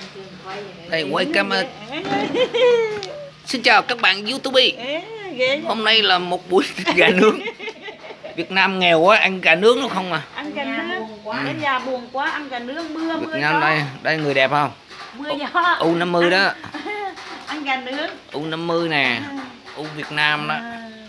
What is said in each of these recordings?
Đây quay camera. Xin chào các bạn YouTube. Hôm nay là một buổi gà nướng. Việt Nam nghèo quá, ăn gà nướng nó không à. Ăn gà nướng quá, đến nhà buồn quá, ăn gà nướng mưa Việt Nam đây, đây người đẹp không? Mưa gió. U50 đó. Ăn gà nướng. U50 nè. U Việt Nam đó.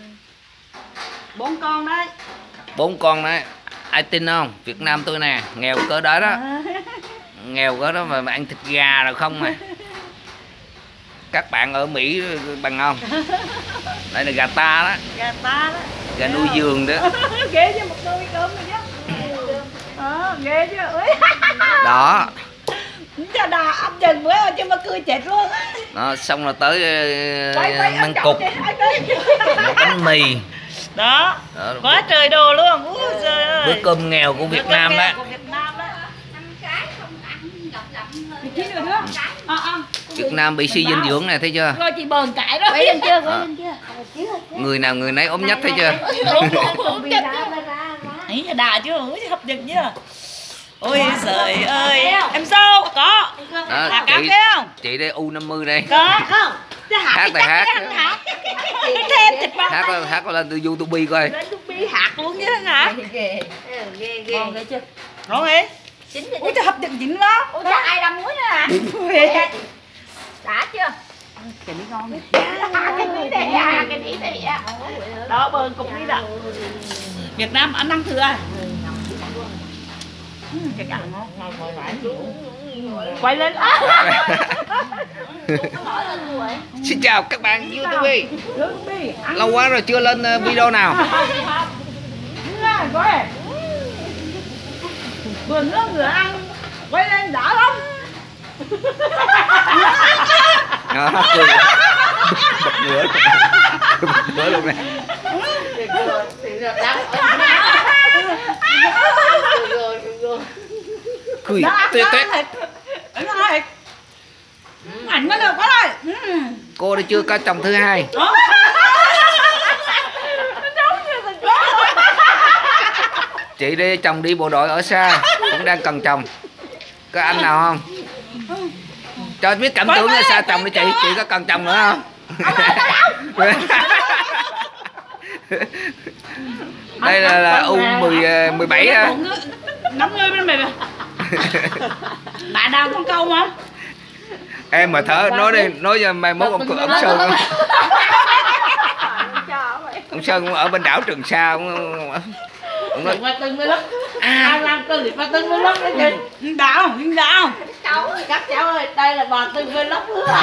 4 con đấy. 4 con đấy. Ai tin không? Việt Nam tôi nè, nghèo cỡ đó đó. Nghèo cỡ đó mà ăn thịt gà rồi không mà. Các bạn ở Mỹ bằng không? Đây là gà ta đó. Gà ta đó. Gà nuôi vườn đó. Ghê chứ, một đôi cơm rồi chứ. Ghê chứ. Đó. Cho đà ấp dần bữa chứ mà cười chết luôn. Đó, xong rồi tới măng cục. Một bánh mì. Đó. Quá trời đồ luôn. Trời ơi. Bữa cơm nghèo của Việt Nam đó. Việt Nam bị suy dinh dưỡng này thấy chưa? Rồi chị bờn cãi đó. Quay lên chưa? Quay lên chưa? Người nào người nấy ốm nhất thấy chưa? Ấy đà chưa? Hấp dẫn chưa? Ôi trời ơi. Em sao? Có. Đó, chị không? chị đây U50 đây. Có không? Hát này hát. Thêm thịt bò. Hát lên từ YouTube coi. Lên YouTube hạt luôn chứ hả? Ghê. Ngon ghê chưa? Ngon hả? Ui trời hấp dẫn dính đó. Ui trời ai đâm muối nữa à? Đã chưa? Cái này ngon cái này đó bơn cục đi đó. Việt Nam anh ăn thừa. Cái ăn ngon. Quay lên. Xin chào các bạn YouTube. Lâu quá rồi chưa lên video nào. Vừa nước vừa ăn. Quay lên đã lắm. Cười bật ngửa. Bật ngửa luôn nè. Cười tuyệt tuyệt. Ảnh nó được quá rồi. Cô đã chưa có chồng thứ hai. Chị đi chồng đi bộ đội ở xa cũng đang cần chồng. Có anh nào không? Cho biết cảm tưởng là sao chồng đi chị có cần chồng nữa không? Đây là U17 ha. 50 bên mày. Bà đào con câu mà. Em mà thở nói cho mai mốt ông Sơn. Ông Sơn cũng ở bên đảo Trường Sa ông nói qua từng với lớp. Làm cơn thì qua từng với lớp đấy chị. Đào. Các cháu ơi, đây là bà từng với lớp nữa.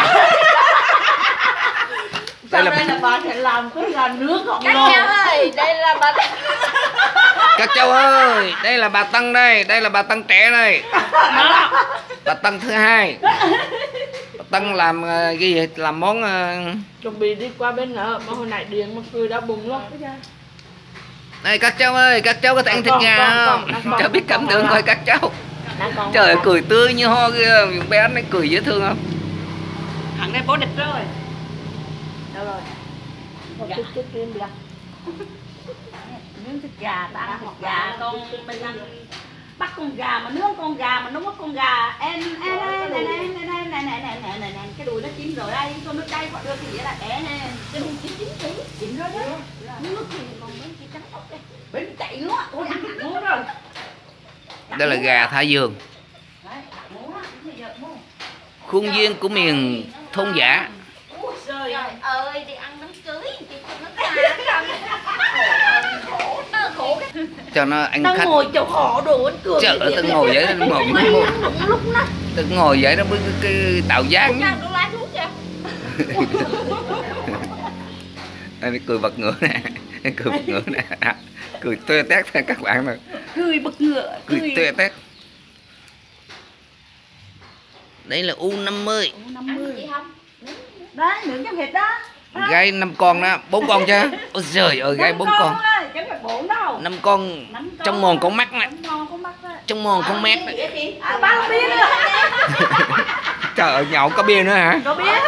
Đây là bà sẽ làm cái gà nướng ngọt Các cháu ơi, đây là bà. Các cháu ơi, đây là bà Tân đây, đây là bà Tân trẻ đây. Bà Tân thứ hai. Bà Tân làm cái gì? Làm món chuẩn bị đi qua bên nợ, mà hồi nãy điện mà cười đã bùng luôn. Đây các cháu ơi, các cháu có thể ăn thịt gà không? Cho biết cảm tưởng coi các cháu. Trời ơi, cười tươi như ho kia, bé anh ấy cười dễ thương không? Thằng này bố địch rồi. Đâu rồi? Chút riêng được. Nướng thịt gà, ta ăn thịt gà, con mình ăn bắt con gà mà nướng con gà mà nấu mất con gà. Em cái đùi nó chín rồi đây, con nước đây họ đưa cái gì là nè, cái đùi chín rồi đó. Nước thì còn mấy cái trắng ốc đây. Bên chạy nữa, ôi ăn ngon rồi. Đây là gà thả vườn. Khuôn viên của miền thôn giả. Trời ơi, đi ăn đám cưới chị nó khổ. Cho nó ăn khách. Tao ngồi chỗ họ đồ anh cười. Trời ơi, tao ngồi vậy nó ngồi lúc đó. Tao ngồi vậy nó mới cái tạo dáng. Đây cười bật ngửa nè. Cười bật ngửa nè. Cười toe tét thôi các bạn nè. Cười bật ngửa. Cười toe tét. Đây là U50. Đấy, nướng trong thịt đó. Gai 5 con đó, 4 con chứ. Ôi trời ơi, gai 4 con. 5 con trong mòn con mắt nè. Trong mòn con mét nè. Ba bia nữa. Trời ơi, nhậu có bia nữa hả? Có bia.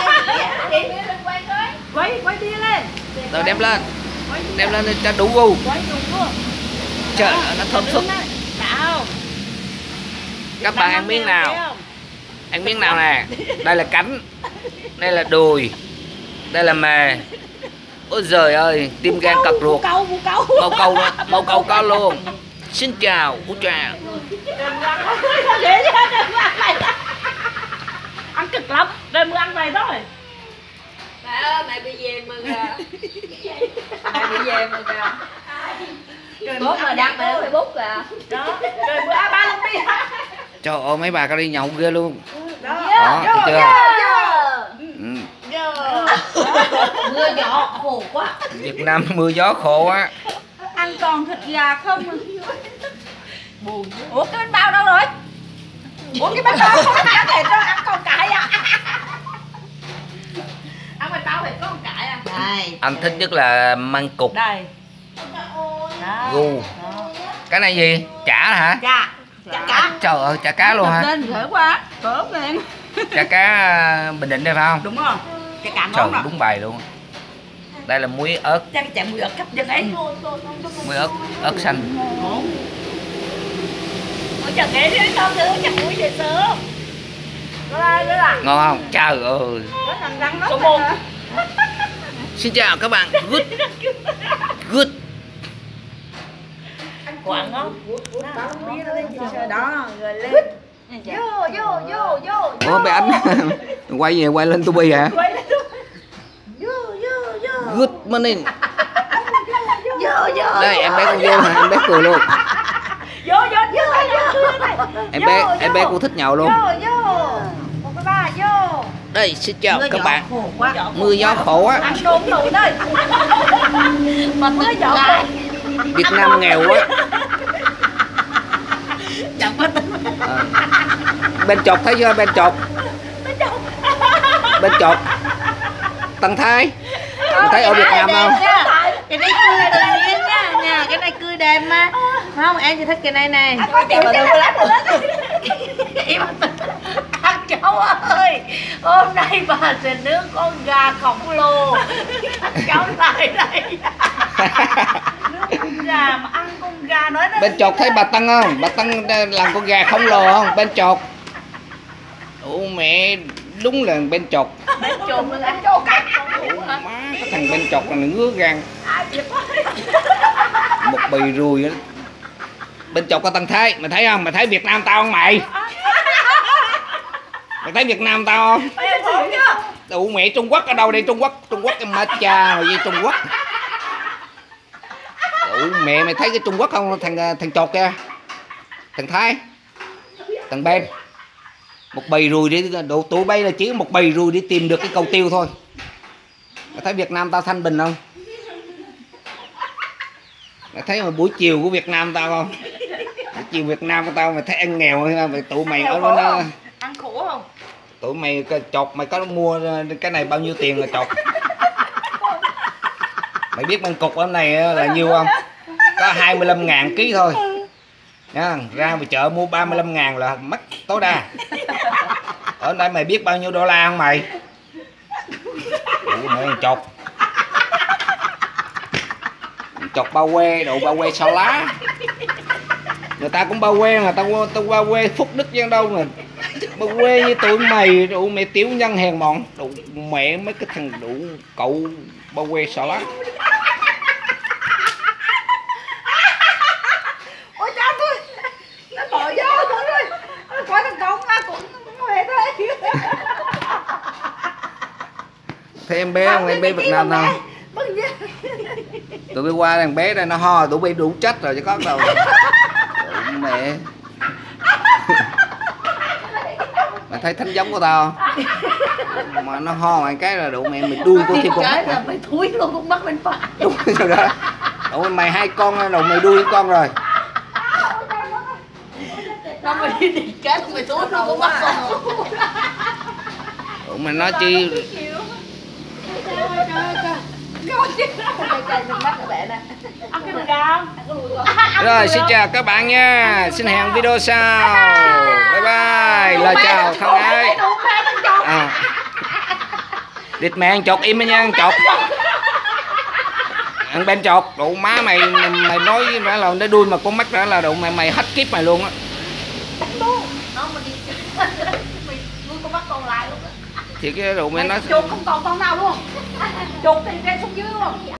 Quay bia lên. Rồi đem lên. Đem lên cho đủ gu. Trời ơi, nó thơm phức. Các bạn ăn miếng nào? Ăn miếng nào nè. Đây là cánh, đây là đùi, đây là mề. Ôi giời ơi, tim gan cật ruột. Màu câu có luôn. Xin chào, út trà. Ăn cực lắm, đêm ăn này thôi. Mẹ ơi, mẹ bị về mà kìa. Mẹ bị về mà kìa. Bố mà đăng mẹ Facebook kìa. Đó, rồi bữa ba luôn đi. Trời ơi, mấy bà có đi nhậu ghê luôn. Đó, thấy chưa? Mưa gió khổ quá. Việt Nam mưa gió khổ quá. Ăn toàn thịt gà không mà. Buồn. Ủa cái bánh bao đâu rồi? Ủa cái bánh bao không ăn thịt đâu, ăn con cải à? Ăn bánh bao thì có con cải à? Đây. Anh thích nhất là măng cục. Đây. Gu. Cái này gì? Chả hả? Chả. Chả cá. Trời ơi, chả cá luôn hả? Lên dễ quá. Cớm lên. Chả cá Bình Định đây phải không? Đúng không? Chả cá Trời, ngon rồi. đúng bài luôn. Đây là muối ớt. Chắc cái chả muối ớt cấp dân ấy. Muối ớt xanh. Ủa chẳng ghé thế không nữa, chẳng muối về sớm. Ngon không? Trời ơi. Số 1. Xin chào các bạn. Good. Quảng không? Đó, rồi lên. Vô. Ủa bé Ánh quay về quay lên Tubi hả? Good morning. Vô. Đây em bé con vô hả? Em bé cười luôn. Vô. Em bé cũng thích nhậu luôn. Vô. 1, 2, 3, vô. Đây xin chào các bạn. Quá. Mưa gió khổ á. Ăn đốn lùi đây. Mà mưa gió khổ. Việt Nam nghèo quá. Chẳng có tính. Bên chột thấy chưa? Bên chột Tân Thái. Mình thấy ở Việt Nam không? Cái này cười tự nhiên nha. Cái này cười đẹp mà. Không, em chỉ thích cái này này. Các cháu ơi, hôm nay bà sẽ nướng con gà khổng lồ. Các cháu lại đây. Nướng con gà mà ăn con gà nói nó. Bên chột thấy bà Tân không? Bà Tân làm con gà khổng lồ không? Bên chột. Ủa mẹ, đúng là bên chột. Bên chột là bên chột cắt. Ủa má, cái thằng bên chột là ngứa gan. Một bì ruồi đó. Bên chột có Tân Thái, mày thấy không? Mày thấy Việt Nam tao không mày? Mày thấy Việt Nam tao không? Ủa mẹ, Trung Quốc ở đâu đây? Trung Quốc em mệt cha mày với Trung Quốc. Ủa mẹ, mày thấy cái Trung Quốc không? Thằng chột kìa. Thằng Thái. Thằng Ben. Một bầy ruồi đi, tụi bay là chỉ một bầy ruồi đi tìm được cái cầu tiêu thôi. Mày thấy Việt Nam tao thanh bình không? Mày thấy mà buổi chiều của Việt Nam tao không? Buổi chiều Việt Nam của tao mày thấy ăn nghèo không? Mày tụi mày ở nó ăn khổ không? Tụi mày chột mày có mua cái này bao nhiêu tiền rồi chột? Mày biết măng cục ở này là nhiêu không? Có 25.000 ký thôi. Nha, ra ngoài chợ mua 35.000 là mất tối đa. Ở đây mày biết bao nhiêu đô la không mày? Ủa mày chột bao que, đồ bao que sao lá. Người ta cũng bao que mà tao bao que Phúc Đức chứ đâu mà bao que như tụi mày. Đủ mẹ tiểu nhân hèn mọn. Đủ mẹ mấy cái thằng đủ cậu bao que sao lá. Ôi cha tôi, nó bỏ vô thôi rồi. Có thằng con cũng về thôi. Thấy em bé không? Em bé Việt Nam không? Tụi bay qua thằng bé đây nó ho, tụi bay đủ trách rồi chứ có đâu. Mẹ. Mày thấy thánh giống của tao không? Mà nó ho một cái là đủ mẹ mày đuôi con thêm con mắt. Là mày thúi luôn con mắt bên phải. Đúng rồi đó. Ủa mày 2 con rồi mày đuôi con rồi. Nó mày đi cái mày thúi luôn con mắt con. Ủa mày nói chi. Rồi xin chào các bạn nha. Xin hẹn video sau. Bye bye. Lời chào thân ái. Địt mẹ ăn chột im nha, ăn chột. Ăn bên chột. Đủ má mày nói ra là nó đuôi mà con mắt ra là đủ mày hết kiếp mày luôn á. Thì cái rượu mày nói chuột không còn con nào luôn. Chuột thì ra xuống dưới luôn.